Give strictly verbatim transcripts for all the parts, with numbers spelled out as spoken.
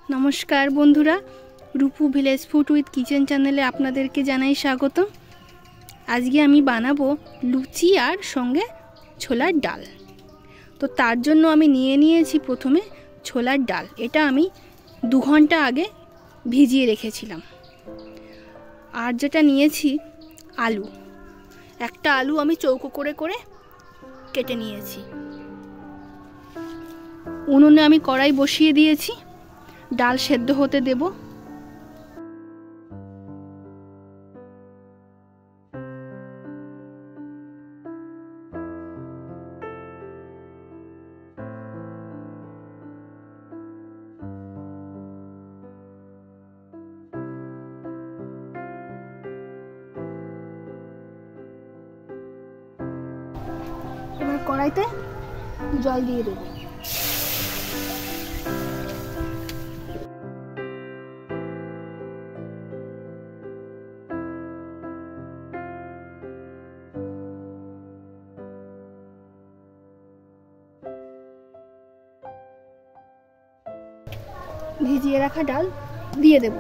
নমস্কার বন্ধুরা, Rupu village food with kitchen চ্যানেলে আপনাদেরকে জানাই স্বাগত। আজকে আমি বানাবো লুচি আর সঙ্গে ছোলার ডাল। তো তার জন্য আমি নিয়ে নিয়েছি প্রথমে ছোলার ডাল। এটা আমি দু ঘন্টা আগে ভিজিয়ে রেখেছিলাম। আর যেটা নিয়েছি আলু, একটা আলু আমি চৌকো করে করে কেটে নিয়েছি। উনুনে আমি কড়াই বসিয়ে দিয়েছি, ডাল সেদ্ধ হতে দেব। এবার কড়াইতে জল দিয়ে দেব। ভিজিয়ে রাখা ডাল দিয়ে দেব।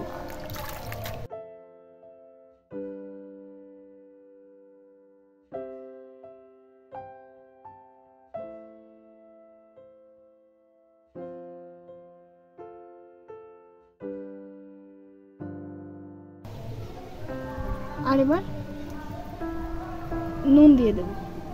আর এবার নুন দিয়ে দেব।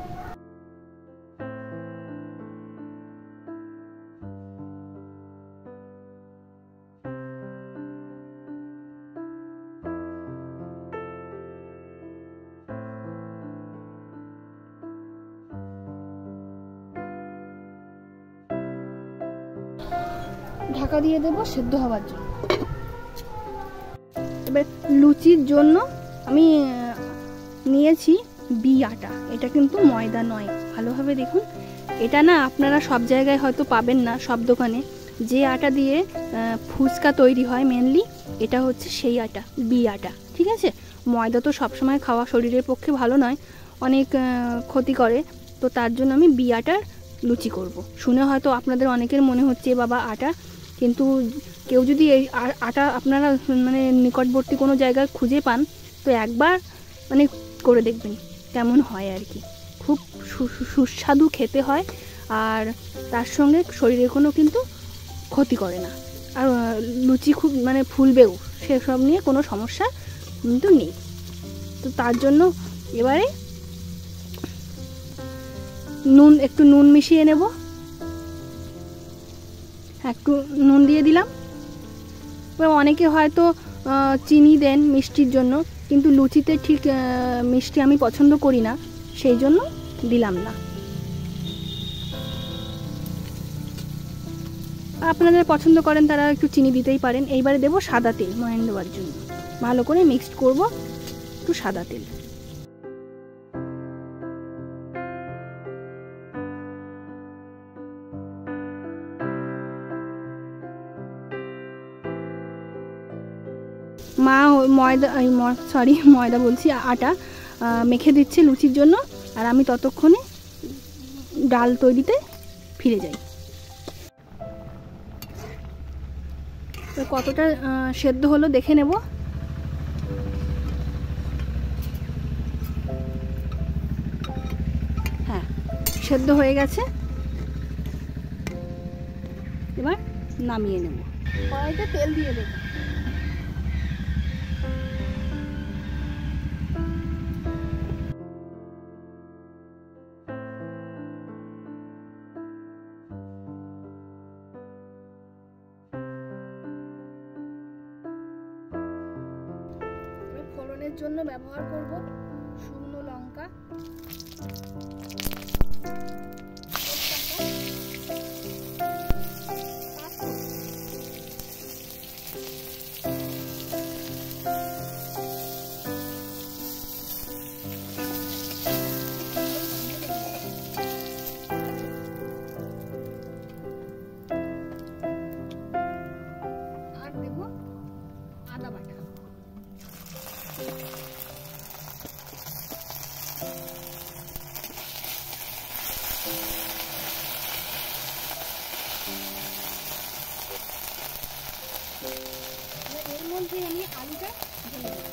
ঢাকা দিয়ে দেব সেদ্ধ হওয়ার জন্য। এবার লুচির জন্য আমি নিয়েছি বি আটা। এটা কিন্তু ময়দা নয়, ভালোভাবে দেখুন। এটা না আপনারা সব জায়গায় হয়তো পাবেন না, সব দোকানে। যে আটা দিয়ে ফুচকা তৈরি হয় মেনলি, এটা হচ্ছে সেই আটা, বি আটা। ঠিক আছে, ময়দা তো সবসময় খাওয়া শরীরের পক্ষে ভালো নয়, অনেক ক্ষতি করে। তো তার জন্য আমি বি আটার লুচি করব। শুনে হয়তো আপনাদের অনেকের মনে হচ্ছে বাবা আটা, কিন্তু কেউ যদি এই আটা আপনারা মানে নিকটবর্তী কোনো জায়গায় খুঁজে পান তো একবার মানে করে দেখবেন কেমন হয় আর কি। খুব সুস্বাদু খেতে হয়, আর তার সঙ্গে শরীরে কোনো কিন্তু ক্ষতি করে না, আর লুচি খুব মানে ফুলবেও, সেসব নিয়ে কোনো সমস্যা কিন্তু নেই। তো তার জন্য এবারে নুন, একটু নুন মিশিয়ে নেব। একটু নুন দিয়ে দিলাম। এবার অনেকে হয়তো চিনি দেন মিষ্টির জন্য, কিন্তু লুচিতে ঠিক মিষ্টি আমি পছন্দ করি না, সেই জন্য দিলাম না। আপনারা পছন্দ করেন তারা একটু চিনি দিতেই পারেন। এইবারে দেব সাদা তেল ময়ান দেওয়ার জন্য। ভালো করে মিক্সড করব একটু সাদা তেল। মা ময়দা সরি ময়দা বলছি আটা মেখে দিচ্ছে লুচির জন্য, আর আমি ততক্ষণে ডাল তৈরিতে ফিরে যাই। কতটা সেদ্ধ হলো দেখে নেব। হ্যাঁ, সেদ্ধ হয়ে গেছে। এবার নামিয়ে নেব। কড়াইতে তেল দিয়ে দেব। ফোড়নের জন্য ব্যবহার করব শুকনো লঙ্কা, আর দেব আদা বাটা। মধ্যে আমি আলুটা ঢেলে দেবো।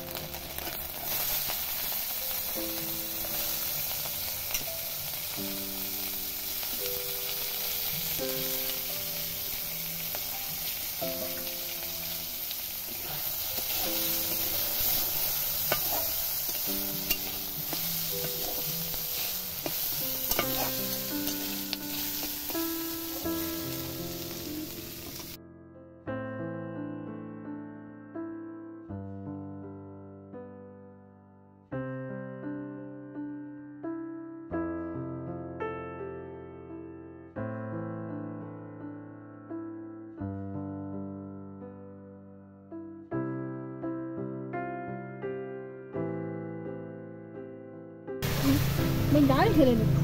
मैं डाल ढेले देবো।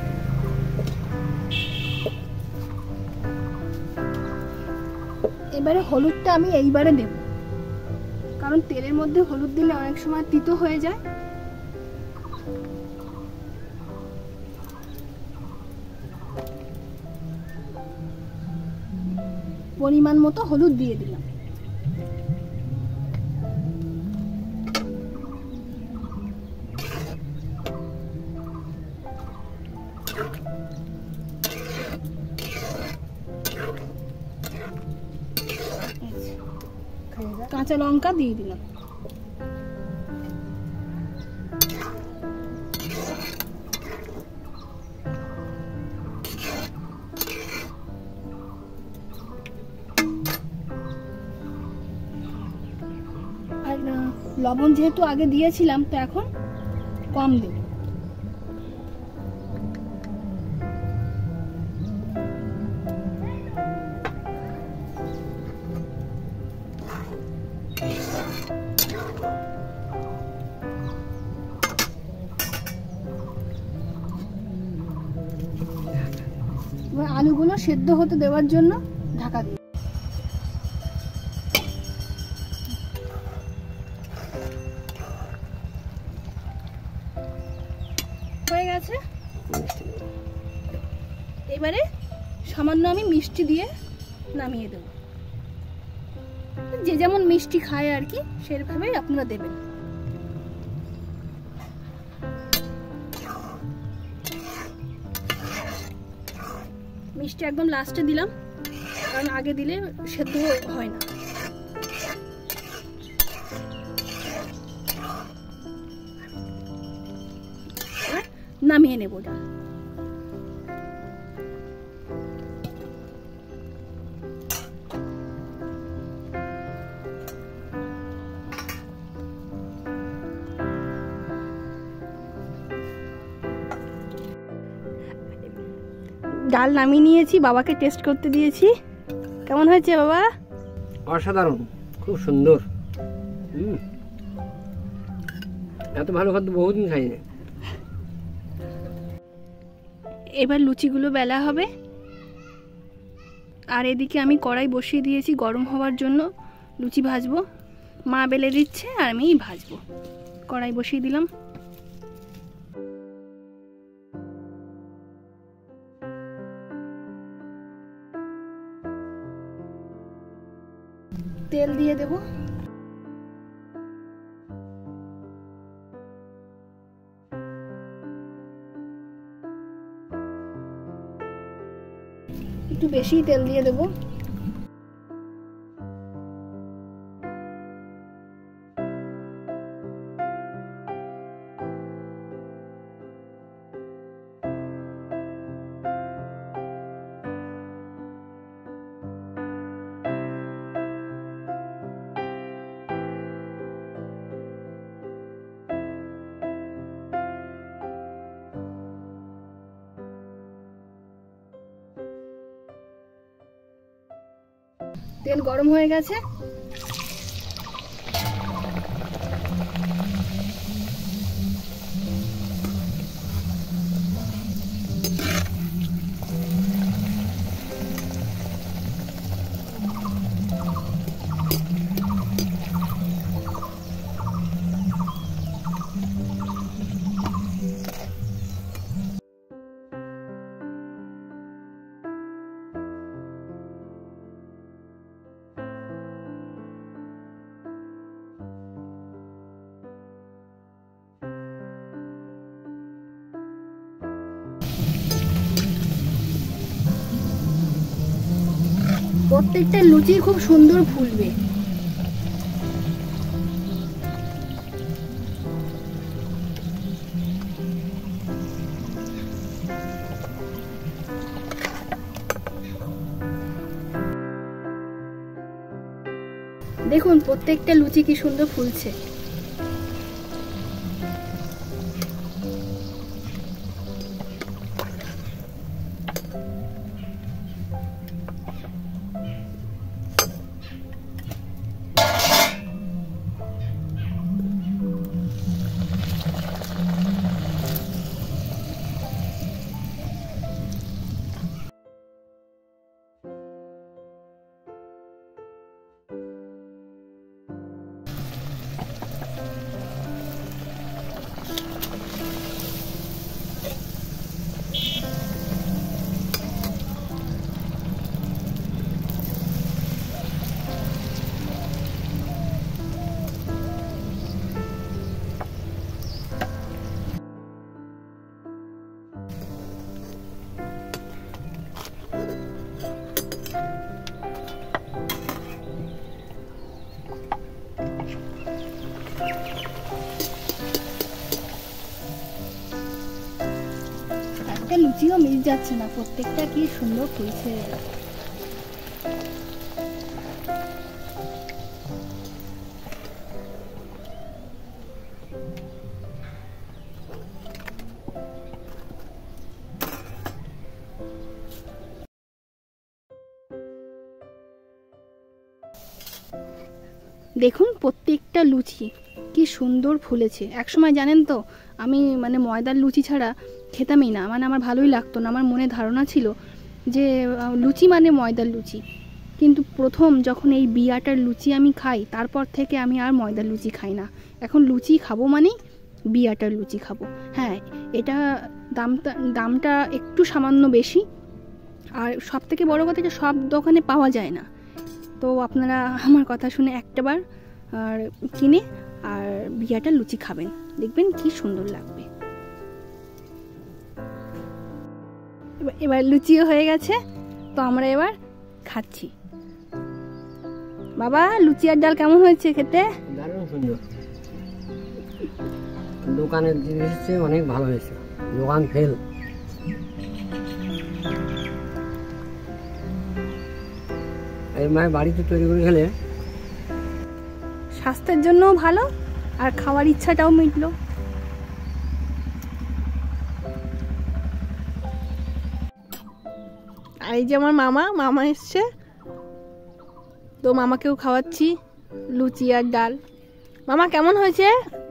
এবারে হলুদটা আমি এইবারে দেব, কারণ তেলের মধ্যে হলুদ দিলে অনেক সময় তিতো হয়ে যায়। পরিমাণ মতো হলুদ দিয়ে দিলাম। কাঁচা লঙ্কা দিয়ে দিলাম। আর লবণ যেহেতু আগে দিয়েছিলাম তো এখন কম দেব। আলুগুলো সেদ্ধ হতে দেওয়ার জন্য ঢাকা দিই। হয়ে গেছে। এবারে সামান্য আমি মিষ্টি দিয়ে নামিয়ে দেব। যে যেমন মিষ্টি খায় আর কি সেভাবেই আপনারা দেবেন। মিষ্টি একদম লাস্টে দিলাম, কারণ আগে দিলে সেদ্ধ হয় না। নামিয়ে নেব ডাল। ডাল নামিয়ে নিয়েছি, বাবাকে টেস্ট করতে দিয়েছি। কেমন হয়েছে বাবা? অসাধারণ, খুব সুন্দর। এত ভালো খাদ্য বহুদিন খাইনি। এবার লুচিগুলো বেলা হবে। আর এদিকে আমি কড়াই বসিয়ে দিয়েছি গরম হওয়ার জন্য, লুচি ভাজবো। মা বেলে দিচ্ছে আর আমি ভাজবো। কড়াই বসিয়ে দিলাম। তেল দিয়ে দেব। একটু বেশি তেল দিয়ে দেব। তেল গরম হয়ে গেছে। প্রত্যেকটা লুচি খুব সুন্দর ফুলবে। দেখুন প্রত্যেকটা লুচি কি সুন্দর ফুলছে। একটা লুচিও মিস যাচ্ছে না, প্রত্যেকটা কি সুন্দর ফুলছে। দেখুন প্রত্যেকটা লুচি কি সুন্দর ফুলেছে। একসময় জানেন তো আমি মানে ময়দার লুচি ছাড়া খেতামই না, মানে আমার ভালোই লাগতো না। আমার মনে ধারণা ছিল যে লুচি মানে ময়দার লুচি, কিন্তু প্রথম যখন এই বিয়াটার লুচি আমি খাই তারপর থেকে আমি আর ময়দার লুচি খাই না। এখন লুচি খাবো মানে বিয়াটার লুচি খাবো। হ্যাঁ, এটা দামটা দামটা একটু সামান্য বেশি, আর সব থেকে বড়ো কথা যে সব দোকানে পাওয়া যায় না। তো আপনারা আমার কথা শুনে একটাবার আর কিনে আর বিয়াটার লুচি খাবেন, দেখবেন কি সুন্দর লাগবে। এবার লুচিও হয়ে গেছে, তো আমরা এবার খাচ্ছি। বাবা লুচি আর ডাল কেমন হয়েছে খেতে? দারুণ সুন্দর, দোকানের জিনিস চেয়ে অনেক ভালো হয়েছে, দোকান ফেল। এই মায়ের বাড়িতে তৈরি করে খেলে স্বাস্থ্যের জন্যও ভালো আর খাওয়ার ইচ্ছাটাও মিটলো। আর এই যে আমার মামা মামা এসছে, তো মামাকেও খাওয়াচ্ছি লুচি আর ডাল। মামা কেমন হয়েছে?